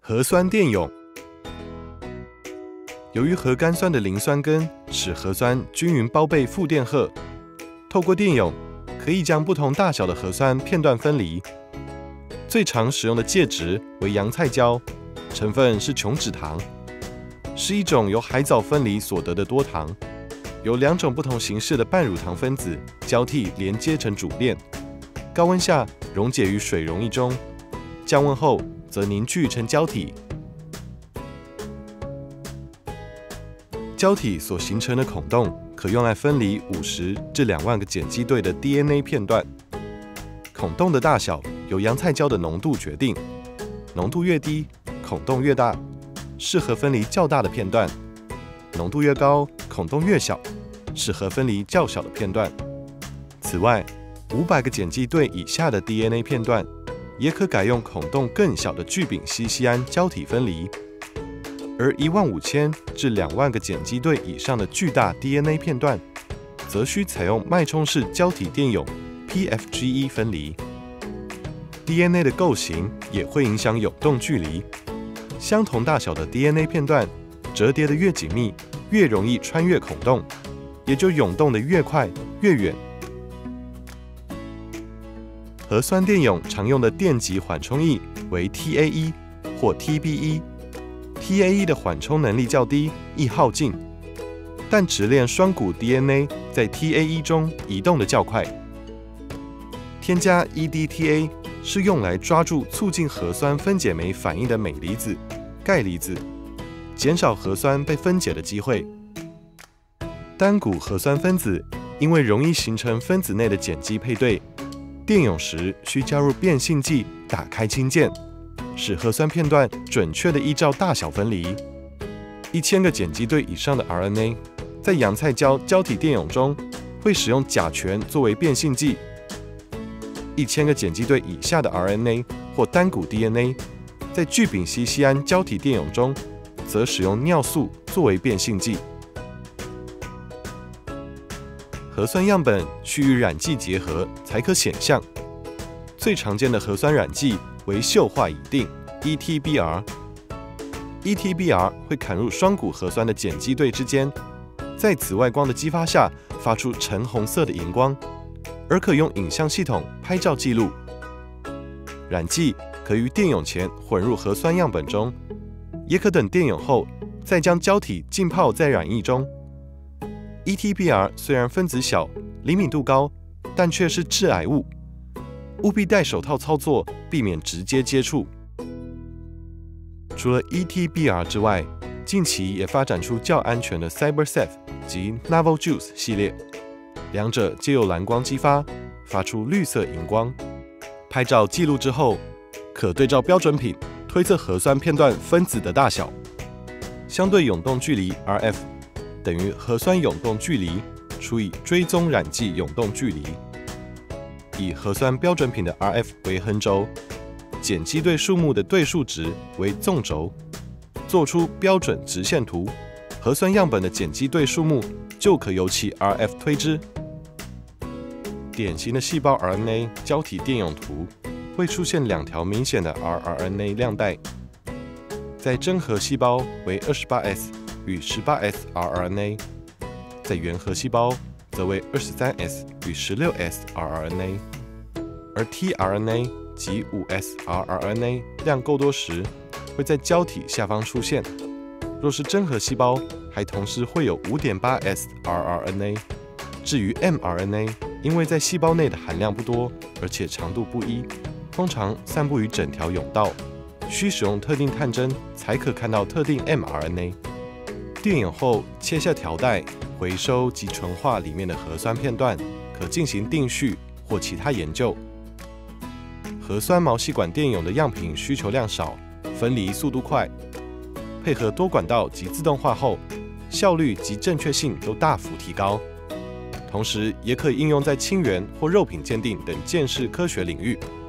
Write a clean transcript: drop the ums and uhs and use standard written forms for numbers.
核酸电泳，由于核苷酸的磷酸根使核酸均匀包被负电荷，透过电泳可以将不同大小的核酸片段分离。最常使用的介质为洋菜胶，成分是琼脂糖，是一种由海藻分离所得的多糖，由2种不同形式的半乳糖分子交替连接成主链，高温下溶解于水溶液中，降温后则凝聚成胶体。胶体所形成的孔洞可用来分离50至2万个碱基对的 DNA 片段。孔洞的大小由洋菜胶的浓度决定，浓度越低，孔洞越大，适合分离较大的片段；浓度越高，孔洞越小，适合分离较小的片段。此外，500个碱基对以下的 DNA 片段，也可改用孔洞更小的聚丙烯酰胺胶体分离，而15000至2万个碱基对以上的巨大 DNA 片段，则需采用脉冲式胶体电泳 PFGE 分离。DNA 的构型也会影响泳动距离，相同大小的 DNA 片段折叠的越紧密，越容易穿越孔洞，也就涌动的越快越远。核酸电泳常用的电极缓冲液为 TAE 或 TBE。TAE 的缓冲能力较低，易耗尽，但直链双股 DNA 在 TAE 中移动的较快。添加 EDTA 是用来抓住促进核酸分解酶反应的镁离子、钙离子，减少核酸被分解的机会。单股核酸分子因为容易形成分子内的碱基配对，电泳时需加入变性剂打开氢键，使核酸片段准确地依照大小分离。1000个碱基对以上的 RNA 在洋菜胶胶体电泳中会使用甲醛作为变性剂，1000个碱基对以下的 RNA 或单股 DNA 在聚丙烯酰胺胶体电泳中则使用尿素作为变性剂。核酸样本需与染剂结合才可显像，最常见的核酸染剂为溴化乙定 ETBR。ETBR 会砍入双股核酸的碱基对之间，在紫外光的激发下发出橙红色的荧光，而可用影像系统拍照记录。染剂可于电泳前混入核酸样本中，也可等电泳后再将胶体浸泡在染液中。ETBR 虽然分子小、灵敏度高，但却是致癌物，务必戴手套操作，避免直接接触。除了 ETBR 之外，近期也发展出较安全的 CyberSafe 及 NavalJuice 系列，两者皆由蓝光激发，发出绿色荧光。拍照记录之后，可对照标准品推测核酸片段分子的大小，相对涌动距离 RF 等于核酸涌动距离除以追踪染剂涌动距离，以核酸标准品的 RF 为横轴，碱基对数目的对数值为纵轴，做出标准直线图，核酸样本的碱基对数目就可由其 RF 推知。典型的细胞 RNA 胶体电泳图会出现2条明显的 rRNA 亮带，在真核细胞为 28S 与 18S rRNA， 在原核细胞则为 23S 与 16S rRNA， 而 tRNA 及 5S rRNA 量够多时，会在胶体下方出现。若是真核细胞，还同时会有 5.8S rRNA。至于 mRNA， 因为在细胞内的含量不多，而且长度不一，通常散布于整条甬道，需使用特定探针才可看到特定 mRNA。电泳后切下条带，回收及纯化里面的核酸片段，可进行定序或其他研究。核酸毛细管电泳的样品需求量少，分离速度快，配合多管道及自动化后，效率及正确性都大幅提高。同时，也可以应用在氢源或肉品鉴定等鉴识科学领域。